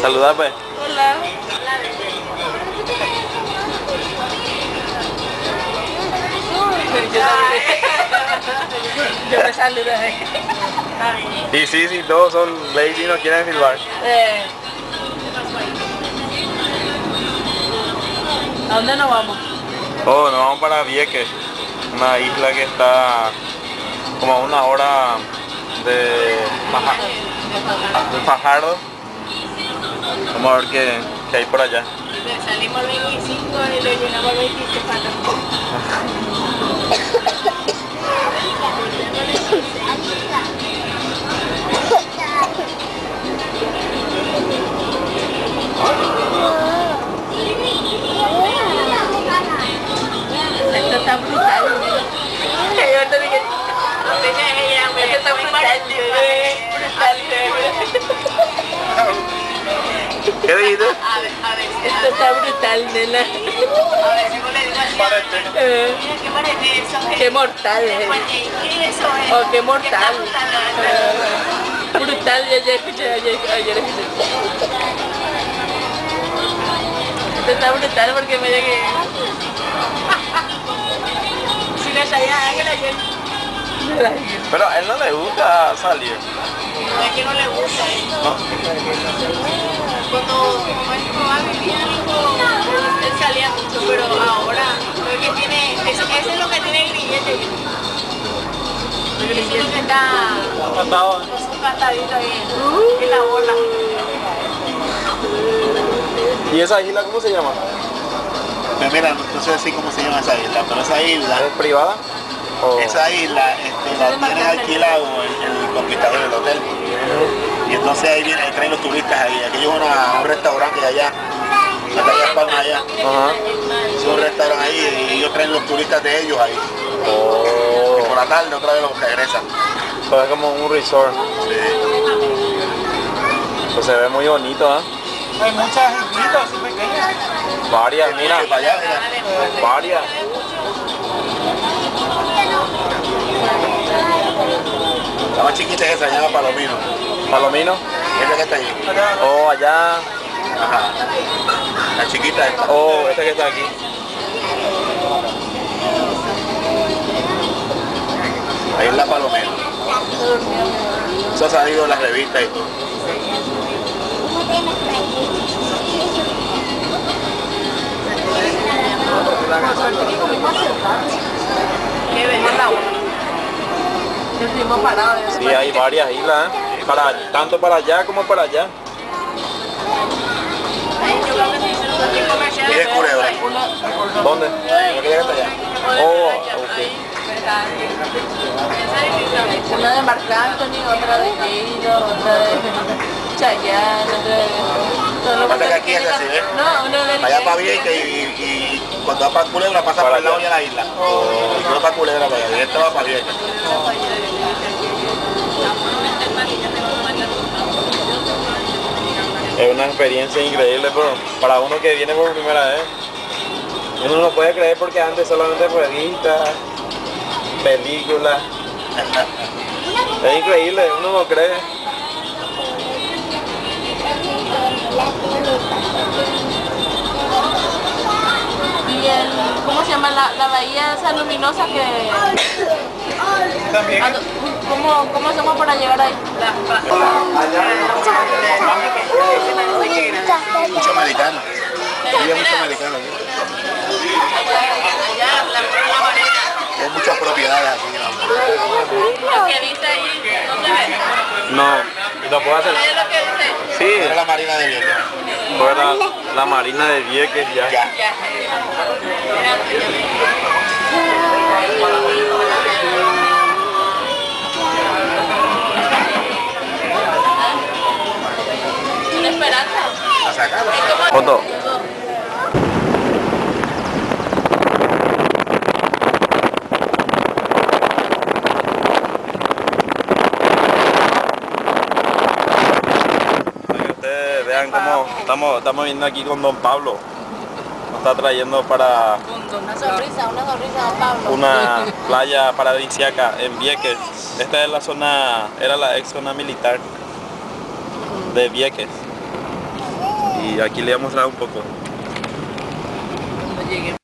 Saluda pues. Hola. Yo me saludé. Y sí, todos son lazy y no quieren filmar. ¿A dónde nos vamos? Oh, nos vamos para Vieques, una isla que está como a 1 hora de Fajardo. Vamos a ver qué hay por allá. Salimos el 25 y le llegamos el 26 para esto está brutal. Yo te dije, esto está brutal. ¿Qué dijiste? Esto está brutal, nena. Qué mortal es. Oh, qué mortal. Brutal, ya escuché, ayer escuché. Esto está brutal porque me llegué. Si no sabía que la gente. Pero a él no le gusta salir. No es que no le gusta, No. Cuando mi mamá vivía, él salía mucho, pero ahora creo que tiene, eso es lo que tiene grillete. Eso es lo que está con su cantadito ahí en la bola. ¿Y esa isla cómo se llama? Pues mira, no sé decir cómo se llama esa isla, pero esa isla, ¿Es privada? ¿O? esa isla la tiene alquilado el conquistador del hotel. Y entonces ahí traen los turistas ahí. Aquí es un restaurante de allá, la calle Palma allá. Ajá. Es un restaurante ahí y ellos traen los turistas de ellos ahí. Oh. Y por la tarde otra vez los regresan. Pues es como un resort. Sí. Pues se ve muy bonito, ¿ah? Hay muchas islitas así pequeñas. Varias, mira. Para allá, mira. Varias. La más chiquita es esa, se llama Palomino. ¿Palomino? Esa que está ahí. Oh, allá. Ajá. La chiquita esta. Oh, esta que está aquí. Ahí es la Palomino. Eso ha salido en las revistas y todo. Que venga la bola. Estuvimos parados. Sí, hay varias islas, ¿eh? Tanto para allá como para allá. Yo creo que se hizo un centro comercial. Y es Culebra. ¿Dónde? ¿Por qué llega hasta allá? Oh, ok. Una de Marc Anthony, otra de Guido, otra de Chayanne, otra de... Pasa que aquí es así, ¿eh? No, una de... Allá para Vieques y cuando va para Culebra pasa Para por el lado allá. de la isla. Y no para Culebra para allá, y esta va para Vieques. Es una experiencia increíble, pero para uno que viene por primera vez, uno no puede creer porque antes solamente revistas, películas. Es increíble, uno no cree. Y el, ¿cómo se llama? La bahía esa luminosa que... También. ¿Cómo hacemos para llegar ahí? Mucho americano. Había mucho americano. Allá, la marina. Hay muchas propiedades aquí. Lo que dice ahí, no se ve. No, y lo puedo hacer. ¿Sabes lo que dice? Sí, Era la marina de Vieques. fuera la marina de Vieques ya. Ya. Una esperanza. A sacarla. Foto. Para que ustedes vean cómo estamos viendo aquí con Don Pablo. Nos está trayendo para Una sonrisa, don Pablo. una playa paradisíaca en Vieques. Esta es la zona, era la ex zona militar de Vieques. Y aquí le voy a mostrar un poco. Cuando llegue.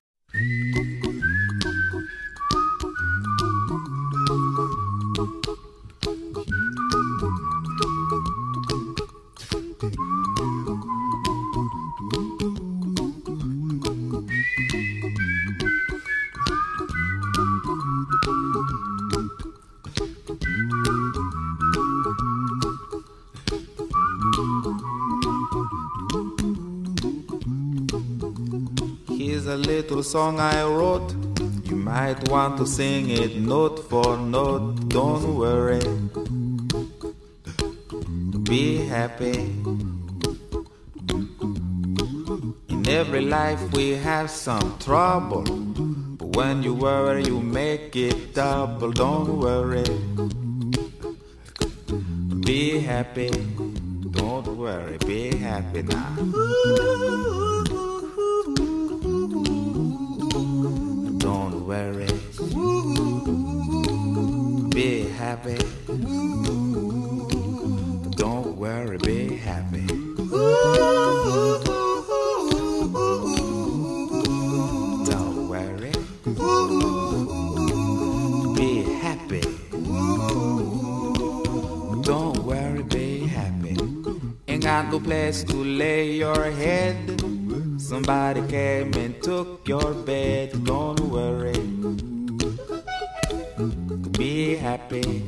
Here's a little song I wrote. You might want to sing it note for note. Don't worry, be happy. In every life we have some trouble, but when you worry you make it double. Don't worry, be happy. Don't worry, be happy now. Don't worry, be happy. Don't worry, be happy. Don't worry, be happy. Don't worry, be happy. Ain't got no place to lay your head. Somebody came and took your bed. Don't worry, be happy.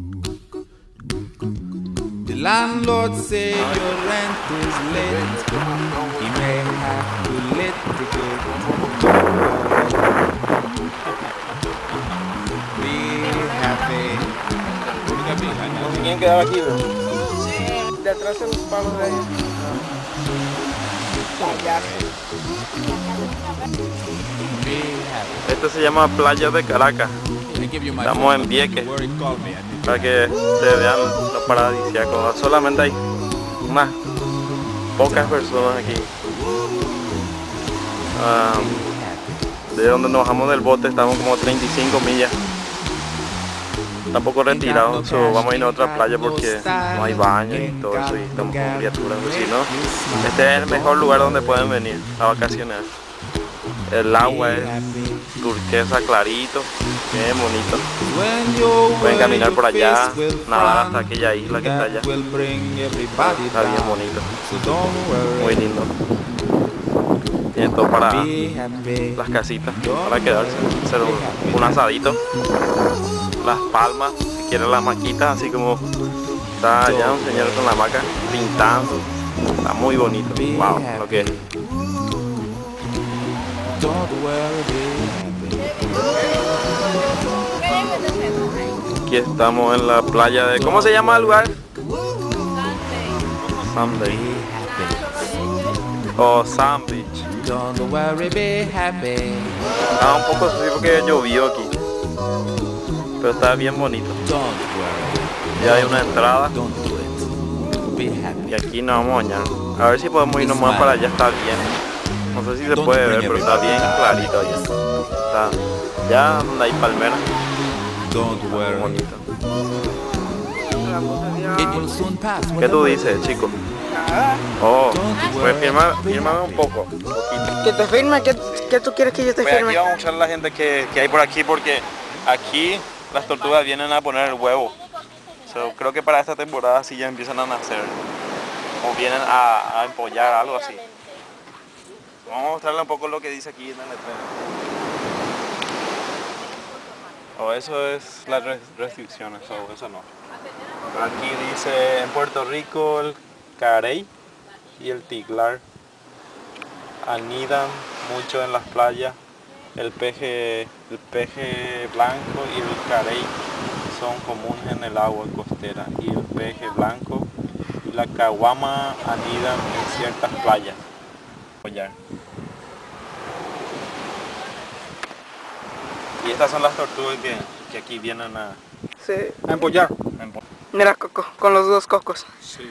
The landlord said your rent is late. He may have to litigate. Don't worry, be happy. No sé quién quedaba aquí, bro. De atrás de los palos de ahí. Be happy. Esto se llama Playa de Caracas. Estamos en Vieques, para que se vean los paradisíacos. Solamente hay unas pocas personas aquí. De donde nos bajamos del bote estamos como 35 millas. Tampoco retirados, vamos a ir a otra playa porque no hay baño y todo eso y estamos con criaturas. Si no, este es el mejor lugar donde pueden venir a vacacionar. El agua es turquesa clarito, bien bonito. Pueden caminar por allá, nadar hasta aquella isla que está allá. Está bien bonito, muy lindo. Tiene todo para las casitas, para quedarse, hacer un asadito. Las palmas, si quieren las maquitas, así como está allá un señor con la hamaca pintando. Está muy bonito. Wow, lo que es. Aquí estamos en la playa de... ¿Cómo se llama el lugar? Sunday. O Sand Beach. Está un poco sucio porque llovió aquí, pero está bien bonito. Ya hay una entrada y aquí nos vamos a bañar. A ver si podemos irnos más para allá, está bien. No sé si se puede ver, pero está bien clarito allá. Está ya donde hay palmeras. Muy bonito. ¿Qué tú dices, chico? Oh, pues fírmame un poco. Que te firme, ¿qué tú quieres que yo te Pues firme? aquí vamos a mostrar a la gente que hay por aquí porque aquí las tortugas vienen a poner el huevo. Creo que para esta temporada sí ya empiezan a nacer. O vienen a empollar, algo así. Vamos a mostrarle un poco lo que dice aquí en el letrero. Eso es las restricciones, eso no. Aquí dice en Puerto Rico el carey y el tiglar anidan mucho en las playas. El peje blanco y el carey son comunes en el agua costera y el peje blanco y la caguama anidan en ciertas playas. Y estas son las tortugas que aquí vienen a empollar. Mira, Coco, con los dos cocos. Sí.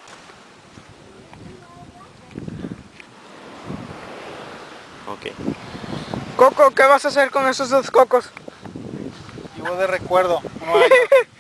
Ok. Coco, ¿qué vas a hacer con esos dos cocos? Llevo de recuerdo.